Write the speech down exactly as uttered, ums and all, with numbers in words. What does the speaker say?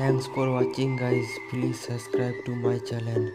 Thanks for watching guys. Please subscribe to my channel.